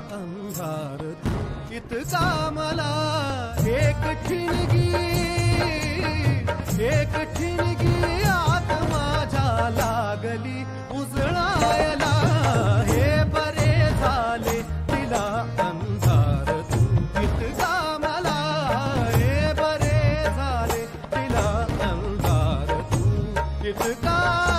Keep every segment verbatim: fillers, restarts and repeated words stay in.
अंधार इतका मला एक ठिणगी एक ठिणगी आत माझ्या लागली उजळायला हे बरे झाले तिला अंधार इतका मला हे बरे झाले तिला अंधार इतका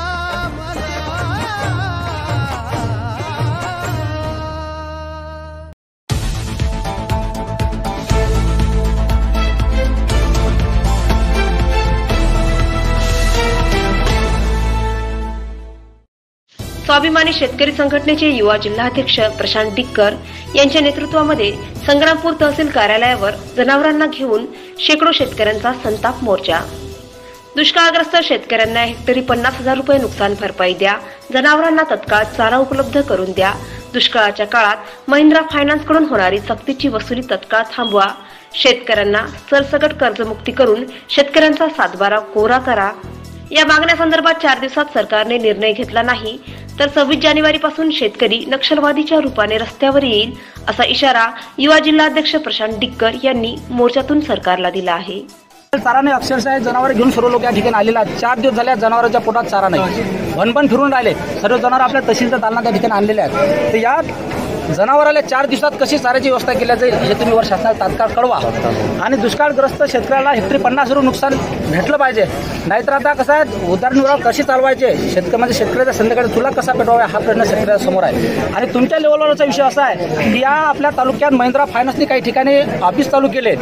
स्वाभिमानी शेतकरी संघटनेचे युवा जिल्हाध्यक्ष प्रशांत डिक्कर यांच्या नेतृत्वामध्ये संग्रामपूर तहसील कार्यालयावर जनावरांना घेऊन शेकडो शेतकऱ्यांचा संताप मोर्चा। दुष्काळग्रस्त शेतकऱ्यांना हेक्टरी पन्नास हजार रुपये नुकसान भरपाई द्या, जनावरांना तत्काळ चारा उपलब्ध करून द्या, दुष्काळाच्या काळात महिंद्रा फायनान्स कडून होणारी सक्तीची वसुली तत्काळ थांबवा, शेतकऱ्यांना सरसकट कर्जमुक्ती करून शेतकऱ्यांचा सातबारा कोरा करा। या मागण्यासंदर्भात चार दिवसात सरकारने निर्णय घेतला नाही तर सव्वीस जानेवारी पासून शेतकरी नक्षलवादीच्या रूपाने रस्त्यावर येईल असा इशारा युवा जिल्हाध्यक्ष प्रशांत डिक्कर यांनी मोर्चातून सरकारला दिला आहे। चारा नाही, अक्षरशः जनावर घेऊन सर्व लोक या ठिकाणी आलेला चार दिवस झाले जनावरांच्या पोटात चारा नाही, भनभन फिरून राहिले सर्व जनावर आपल्या तहसीलच्या दालना त्या ठिकाणी आणलेले आहेत। तर या जनावराला चार दिवसात कशी चाऱ्याची व्यवस्था केली जाईल हे तुम्ही वर शासनाला तात्काळ कळवा आणि दुष्काळग्रस्त शेतकऱ्याला हेक्टरी पन्नास रुपये नुकसान भेटलं पाहिजे। नाहीतर आता कसं आहे उदारनिर्वाह कशी चालवायचे शेतकरी म्हणजे शेतकऱ्याच्या संध्याकाळी तुला कसा पेटवावा हा प्रश्न शेतकऱ्यासमोर आहे। आणि तुमच्या लेवलवरचा विषय असा आहे की या आपल्या तालुक्यात महिंद्रा फायनान्सने काही ठिकाणी ऑफिस चालू केले,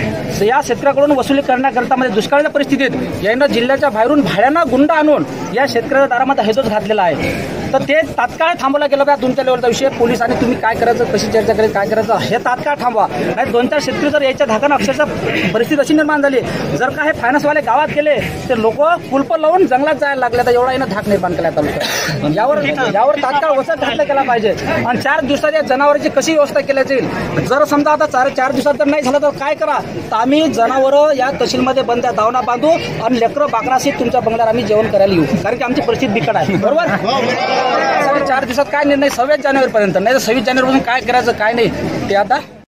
या शेतकऱ्याकडून वसुली करण्याकरता म्हणजे दुष्काळाच्या परिस्थितीत यांना जिल्ह्याच्या बाहेरून भाड्यानं गुंड आणून या शेतकऱ्याच्या दारामध्ये हेतूच घातलेला आहे। तर ते तात्काळ थांबवला गेलं का तुमच्या लेवलचा विषय पोलीस आणि तुम्ही काय करायचं कशी चर्चा करायचं काय करायचं हे तात्काळ थांबवा। नाही दोन चार शेतकरी जर याच्या धाकानं अक्षरशः परिस्थिती अशी निर्माण झाली जर का हे फायनान्सवाले गावात गेले तर लोक कुलप लावून जंगलात जायला लागले तर एवढा यानं धाक निर्माण केला तालुक्यात। यावर यावर तात्काळ वचक घातला गेला पाहिजे आणि चार दिवसात या जनावरांची कशी व्यवस्था केली जाईल। जर समजा आता चार चार दिवसात जर नाही झालं तर काय करा तर आम्ही जनावरं या तहसीलमध्ये बंद दावणा बांधू आणि लेकरं बाकराशी तुमच्या बंगल्यावर आम्ही जेवण करायला येऊ, कारण की आमची परिस्थिती बिकट आहे। बरोबर चार दिवसात काय निर्णय सव्वीस जानेवारी पर्यंत नाही तर सव्वीस जानेवारी पासून काय करायचं काय नाही ते आता